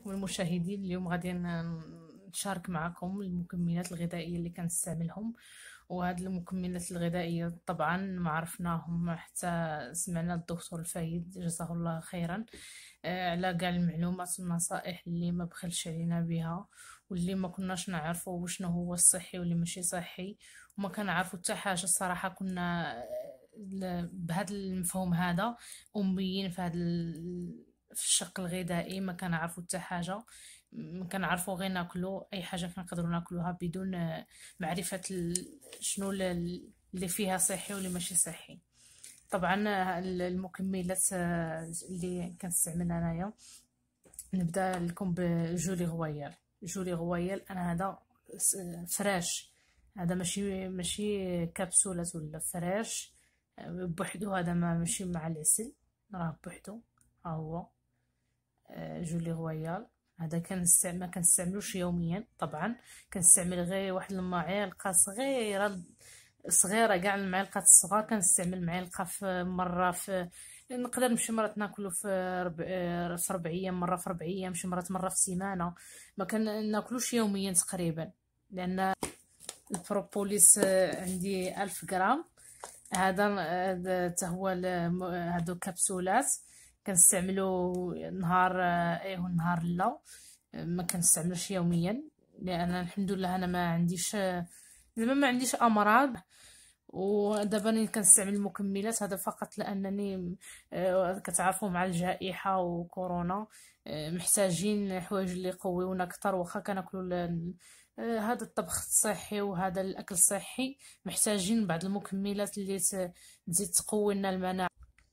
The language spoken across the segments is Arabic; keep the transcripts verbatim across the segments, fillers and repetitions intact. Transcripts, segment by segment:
والمشاهدين. اليوم غادي ن- نشارك معكم المكملات الغذائية اللي كنستعملهم. وهاد المكملات الغذائية طبعا ما عرفناهم حتى سمعنا الدكتور الفايد جزاه الله خيرا آه، على كاع المعلومات والنصائح اللي ما بخلش علينا بها، واللي ما كناش نعرفوا وشنو هو الصحي واللي ماشي صحي، وما كنعرفوا حتى حاجة الصراحة. كنا آه، ل- بهذا المفهوم هذا أميين في هذا في الشق الغذائي، ما كنعرفوا حتى حاجه. ما كنعرفوا غير ناكلوا اي حاجه كنقدروا ناكلوها بدون آه، معرفه ال- شنو ال- اللي فيها صحي واللي ماشي صحي. طبعا آه، المكملات آه، اللي كنستعمل انايا، نبدا لكم بجولي غويال. جولي غويال انا هذا س- فراش، هذا ماشي ماشي كبسولات ولا فراش آه، بوحدو. هذا ما ماشي مع العسل، راه بوحدو. ها هو آه، جولي غويال. هذا كنستعمل ما كنستعملوش يوميا طبعا، كنستعمل غير واحد المعلقه صغيره صغيره كاع، المعلقات الصغار كنستعمل معلقه في مره، في نقدر نمشي مرات ناكلو في ربع آه، في ربع ايام، مره في ربع ايام، شي مرات مره في سيمانه. ما كناكلوش يوميا تقريبا، لان البروبوليس آه، عندي ألف غرام. هذا هذا حتى هو ال- هادو كبسولات كنستعملو نهار آه، ايه ونهار لا. ما كنستعملوش يوميا، لان الحمد لله انا ما عنديش آه، زعما ما عنديش امراض. ودابا راني كنستعمل المكملات هذا فقط لانني آه، كتعرفوا مع الجائحه وكورونا آه، محتاجين حوايج اللي يقويونا اكثر. واخا كناكلوا ال- آه، هذا الطبخ الصحي وهذا الاكل الصحي، محتاجين بعض المكملات اللي ت- تزيد تقوي لنا المناعه.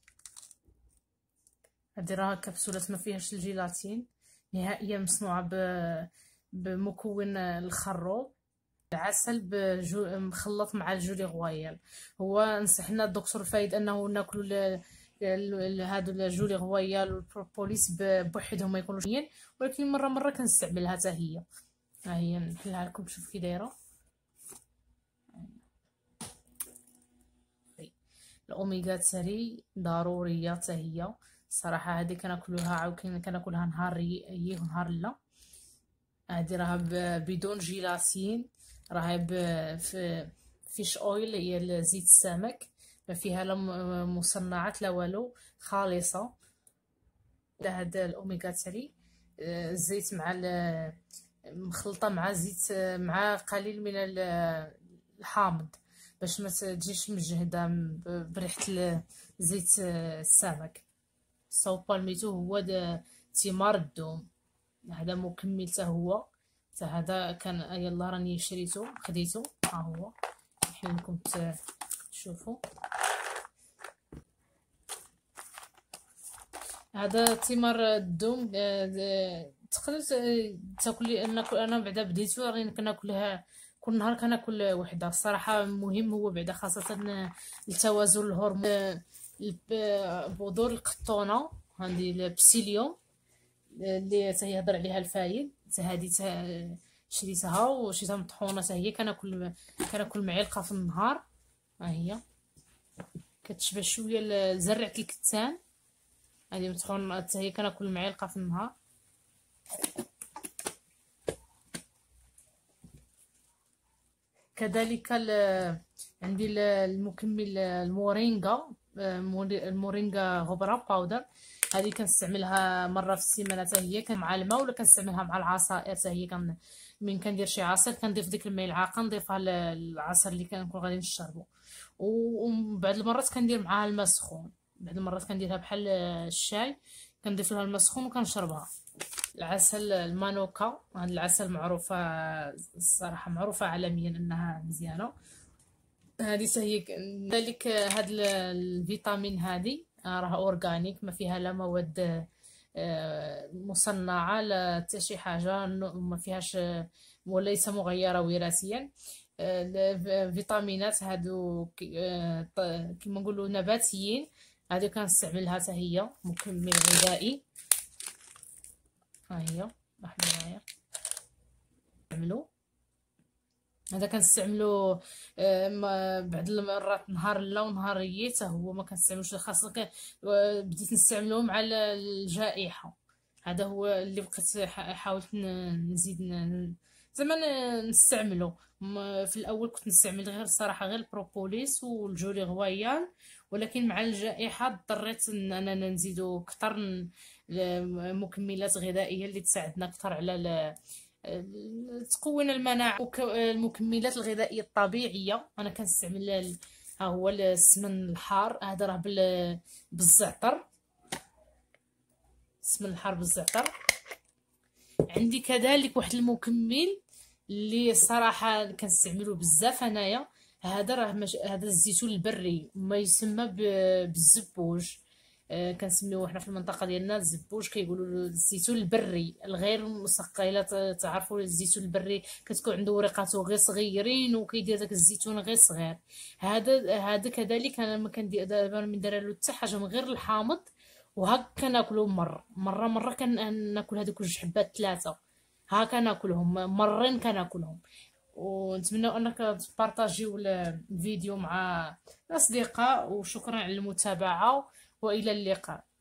هذه راه كبسولات ما فيهاش الجيلاتين نهائيا، مصنوعه ب بمكون الخروب، العسل بجو مخلط مع الجولي غويال. هو نصحنا الدكتور فايد انه ناكلوا ل- ل- هادو الجولي غويال والبروبوليس ب- بوحدهم ما يكونوش مين، ولكن مره مره كنستعملها حتى هي. ها هي نحلها لكم، شوف كي دايره. الاوميغا ثلاثة ضروريه حتى هي صراحه. هذه كناكلوها عاود كناكلها نهار يه ونهار لا. هذه راها ب- بدون جيلاتين، راها ب- في فيش اويل، هي زيت السمك، ما فيها لا م- مصنعات لا والو، خالصة. هذا الأوميغا ثلاثة آه، الزيت مع ال- مخلطة مع زيت آه، مع قليل من ال- الحامض، باش ما تجيش مجهدة ب- بريحة ال- زيت آه، السمك. الصو بالميتو هو د- ثمار الدوم. هذا مكمل حتى هو، حتى هذا كان يلا راني شريته خديته. ها هو نحل لكم ت- تشوفوا. هذا ثمر الدوم آه، آه، تقدر ت- تاكلي. انا انا بعدا بديتو راني كناكلها كل نهار، كناكل وحده. الصراحه مهم هو بعدا خاصه لتوازن الهرمون. آه، الب- بذور القطونه هذه البسيليوم اللي حتى هي هضر عليها الفايد، حتى هادي تا- شريتها وشريتها مطحونه حتى هي. كناكل كناكل معلقه في النهار. ها هي كتشبه شويه لزرعه الكتان، هذه مطحونه حتى هي كناكل معلقه في النهار. كذلك ال- عندي ال- المكمل المورينغا، آه، موري- المورينغا غبره باودر. هذه كنستعملها مره في السيمانه حتى هي، كان مع الماء، ولا كنستعملها مع العصائر حتى هي. كن من كندير شي عصير كنضيف ديك الملعقه، نضيفها للعصير اللي كنكون غادي نشربو. وبعض المرات كندير معاها الماء سخون، بعض المرات كنديرها بحال الشاي، كنضيف لها الماء سخون وكنشربها. العسل المانوكا، هذا العسل معروفة الصراحة، معروفة عالميا أنها مزيانة. هذه هي ذلك. هاد ال- الفيتامين هذه آه، راها أورغانيك، ما فيها لا مواد آه، مصنعة لا حتى شي حاجة، ن- ما فيهاش آه، وليس مغيرة وراثيا. آه، الفيتامينات هادو ك- آه، ط- كما نقولوا نباتيين. هادو كنستعملها حتى هي مكمل غذائي. ها هي واحد معايا نعملو. هذا كنستعملو آه، ما- بعض المرات نهار لا ونهار ريت، هو ما كنستعملوش خاصة ك- آه، بديت نستعملو مع ال- الجائحة. هذا هو اللي بقيت ح- حاولت ن- نزيد ن- زعما ن- نستعمله. م- في الاول كنت نستعمل غير الصراحه غير البروبوليس والجولي غويان، ولكن مع الجائحه اضطريت ان انا نزيدو كتر ن- ل- مكملات غذائيه اللي تساعدنا اكثر على ال- ال- تكون المناعه. وك- المكملات الغذائيه الطبيعيه انا كنستعمل ال- ها هو السمن الحار، هذا راه بال- بالزعتر، السمن الحار بالزعتر. عندي كذلك واحد المكمل اللي الصراحه كنستعملو بزاف انايا، هذا راه مش... هذا الزيتون البري ما يسمى ب... بالزبوج. آه كنسميوه حنا في المنطقه ديالنا الزبوج، كيقولوا له الزيتون البري الغير مسقى. الا ت- تعرفوا الزيتون البري كتكون عنده وريقاته غير صغيرين وكيدير داك الزيتون غير صغير. هذا هذا كذلك انا ما كندير دابا من دايره له حتى حاجه من غير الحامض، وهاك كناكلو مره مره مره كناكل هذوك جوج حبات ثلاثه، ها كناكلهم مرين كناكلهم. ونتمنى انك تبارطاجيو الفيديو مع الاصدقاء، وشكرا على المتابعه والى اللقاء.